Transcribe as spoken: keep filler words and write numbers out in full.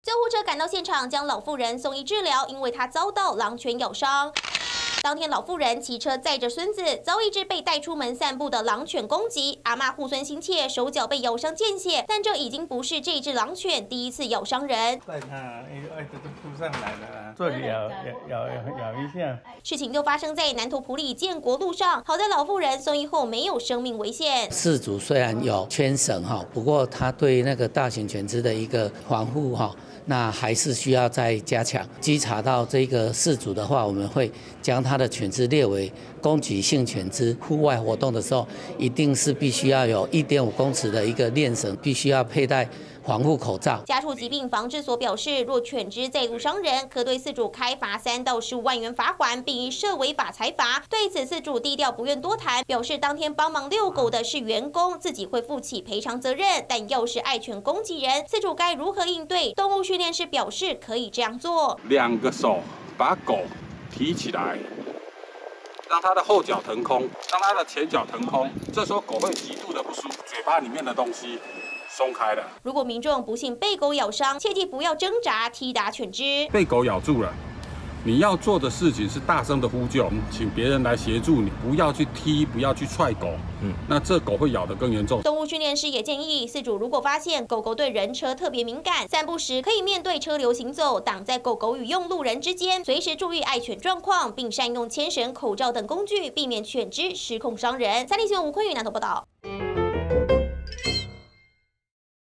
救护车赶到现场，将老妇人送医治疗，因为她遭到狼犬咬伤。 当天，老妇人骑车载着孙子，遭一只被带出门散步的狼犬攻击。阿嬷护孙心切，手脚被咬伤见血，但这已经不是这只狼犬第一次咬伤人。 带它，哎，哎，这都扑上来了，这里咬咬咬咬一下。 事情就发生在南投埔里建国路上，好在老妇人送医后没有生命危险。 饲主虽然有牵绳哈，不过他对那个大型犬只的一个防护哈。 那还是需要再加强。稽查到这个饲主的话，我们会将他的犬只列为攻击性犬只。户外活动的时候，一定是必须要有一点五公尺的一个链绳，必须要佩戴防护口罩。 家畜疾病防治所表示，若犬只再度伤人，可对饲主开罚三到十五万元罚款，并以涉违法裁罚。对此，饲主低调不愿多谈，表示当天帮忙遛狗的是员工，自己会负起赔偿责任。但要是爱犬攻击人，饲主该如何应对？动物训练师表示可以这样做： 两个手把狗提起来，让它的后脚腾空，让它的前脚腾空。这时候狗会极度的不舒服，嘴巴里面的东西松开了。 如果民众不幸被狗咬伤，切记不要挣扎踢打犬只。 被狗咬住了。 你要做的事情是大声的呼救，请别人来协助你，不要去踢，不要去踹狗。嗯，那这狗会咬得更严重。 动物训练师也建议，饲主如果发现狗狗对人车特别敏感，散步时可以面对车流行走，挡在狗狗与用路人之间，随时注意爱犬状况，并善用牵绳、口罩等工具，避免犬只失控伤人。三立新闻吴坤宇南投报道。